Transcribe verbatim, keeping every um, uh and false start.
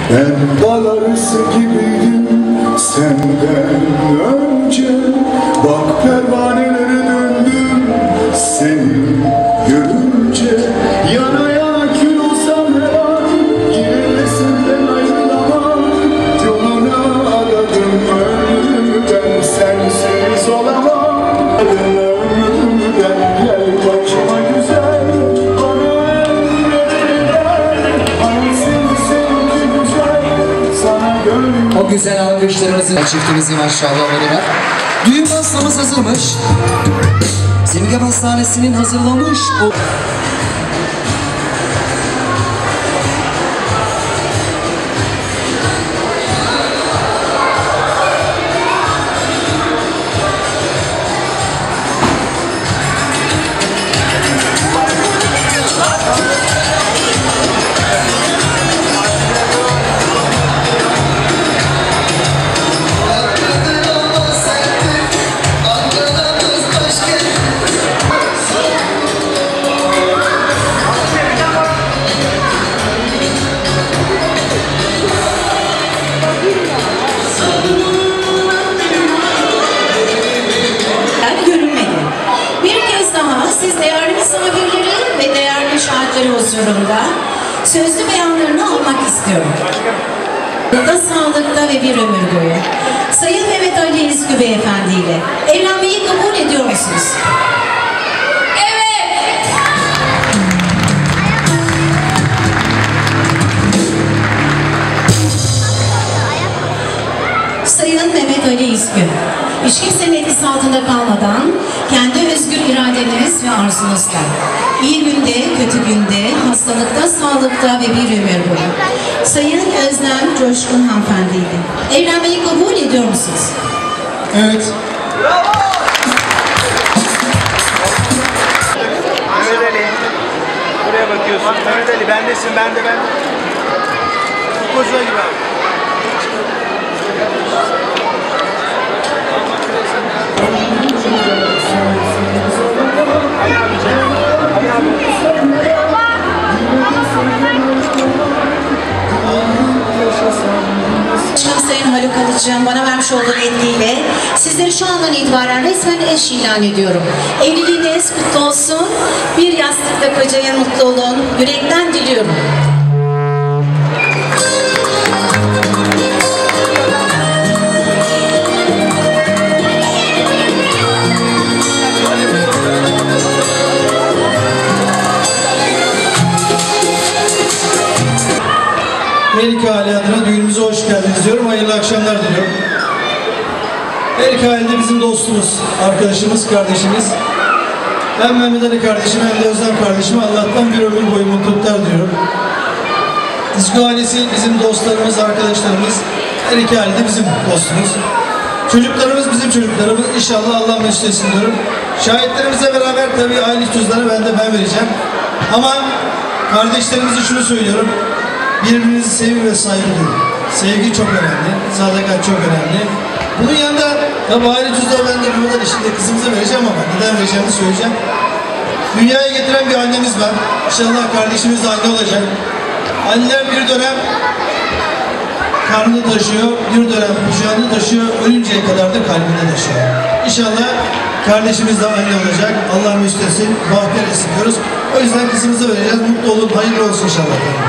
Ben bal arısı gibiydim senden önce. Bak pervanelere döndüm seni görünce. Yana yana kül olsam her an yine de senden ayrılamam. Yoluna aradım ömrümden sensiz olamam. Aradım ömrümden gel kaçma güzel. Bana ömrümden ansın sevgi güzel. Sana gönlüm. O güzel alkışlarımızın çiftimizin maşallah olarak. Düğün pastamız hazırmış. Simge Pastanesi'nin hazırlamış o... huzurunda sözlü beyanlarını almak istiyorum. Da sağlıkta ve bir ömür boyu. Sayın Mehmet Ali İzgü Beyefendi ile evlenmeyi kabul ediyor musunuz? Evet! Sayın Mehmet Ali İzgü, hiç kimsenin etkisi altında kalmadan kendi özgür iradeniz ve arzunuzla iyi günde, kötü günde, hastalıkta, sağlıkta ve bir ömür boyu Sayın Özlem Coşkun hanımefendiyle evlenmeyi kabul ediyor musunuz? Evet. Bravo! Mehmet Ali, buraya bakıyorsun. Mehmet Ali, bendesin, ben de ben. Bu koca gibi abi. Sayın Haluk Alıcı'nın bana vermiş olduğu yetkiyle sizleri şu andan itibaren resmen eş ilan ediyorum. Evliliğiniz kutlu olsun. Bir yastıkta kocaya mutlu olun. Yürekten diliyorum. Her iki aile adına düğünümüze hoş geldiniz diyorum. Hayırlı akşamlar diliyorum. Her iki aile de bizim dostumuz, arkadaşımız, kardeşimiz. Hem Mehmet Ali kardeşim hem de Özlem kardeşime Allah'tan bir ömür boyu mutluluklar diliyorum. İzgü ailesi bizim dostlarımız, arkadaşlarımız. Her iki aile de bizim dostumuz. Çocuklarımız bizim çocuklarımız. İnşallah Allah mesut etsin diyorum. Şahitlerimizle beraber tabii aile cüzdanı ben de ben vereceğim. Ama kardeşlerimize şunu söylüyorum. Birbirinizi sevin ve saygı duyun. Sevgi çok önemli, sadakat çok önemli. Bunun yanında tabi aile cüzdanı ben de Mehmet Ali şimdi kızımıza vereceğim ama neden vereceğimi söyleyeceğim. Dünyaya getiren bir annemiz var. İnşallah kardeşimiz de anne olacak. Anneler bir dönem karnını taşıyor, bir dönem kucağını taşıyor, ölünceye kadar da kalbinde taşıyor. İnşallah kardeşimiz de anne olacak. Allah mesut etsin, bahtiyar etsin diyoruz. O yüzden kızımıza vereceğiz. Mutlu olun, hayırlı olsun inşallah.